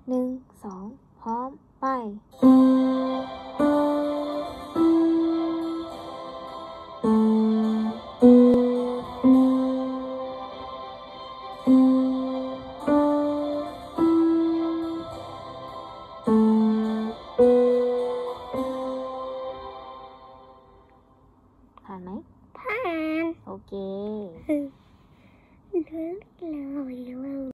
1 2 พร้อมไปผ่านไหมผ่านโอเค